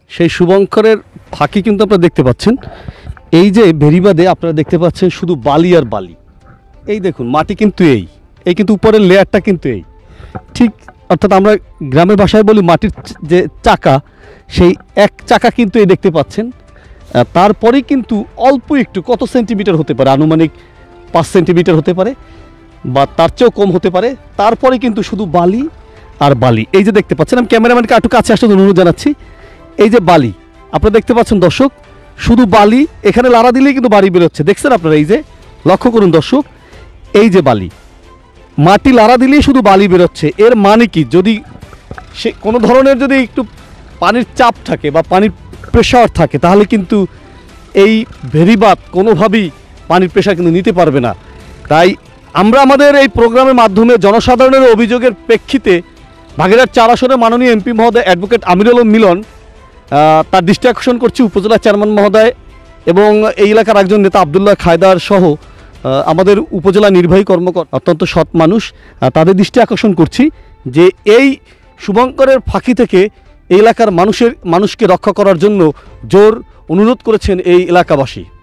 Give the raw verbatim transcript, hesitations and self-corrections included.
সেই শুভঙ্করের ফাঁকি কিন্তু আপনারা দেখতে পাচ্ছেন। এই যে বেড়িবাঁধে আপনারা দেখতে পাচ্ছেন শুধু বালি আর বালি। এই দেখুন মাটি কিন্তু এই এই কিন্তু উপরের লেয়ারটা কিন্তু এই ঠিক, অর্থাৎ আমরা গ্রামের ভাষায় বলি মাটির যে চাকা, সেই এক চাকা কিন্তু এই দেখতে পাচ্ছেন। তারপরেই কিন্তু অল্প একটু কত সেন্টিমিটার হতে পারে, আনুমানিক পাঁচ সেন্টিমিটার হতে পারে বা তার চেয়েও কম হতে পারে। তারপরে কিন্তু শুধু বালি আর বালি। এই যে দেখতে পাচ্ছেন, আমি ক্যামেরাম্যানকে একটু কাছে আসতে অনুরোধ জানাচ্ছি। এই যে বালি আপনারা দেখতে পাচ্ছেন দর্শক, শুধু বালি, এখানে লাড়া দিলেই কিন্তু বাড়ি বেরোচ্ছে, দেখছেন আপনারা? এই যে লক্ষ্য করুন দর্শক, এই যে বালি, মাটি লাড়া দিলেই শুধু বালি বেরোচ্ছে। এর মানে কি, যদি সে কোনো ধরনের যদি একটু পানির চাপ থাকে বা পানির প্রেশার থাকে, তাহলে কিন্তু এই ভেরিবাঁধ কোনোভাবেই পানির প্রেশার কিন্তু নিতে পারবে না। তাই আমরা আমাদের এই প্রোগ্রামের মাধ্যমে জনসাধারণের অভিযোগের প্রেক্ষিতে বাগেরহাট চার আসনের মাননীয় এমপি মহোদয় অ্যাডভোকেট আমিরুল মিলন তার দৃষ্টি আকর্ষণ করছি, উপজেলা চেয়ারম্যান মহোদয় এবং এই এলাকার একজন নেতা আবদুল্লাহ খায়দার সহ আমাদের উপজেলা নির্বাহী কর্মকর্তা অত্যন্ত সৎ মানুষ, তাদের দৃষ্টি আকর্ষণ করছি যে এই শুভঙ্করের ফাঁকি থেকে এই এলাকার মানুষের মানুষকে রক্ষা করার জন্য জোর অনুরোধ করেছেন এই এলাকাবাসী।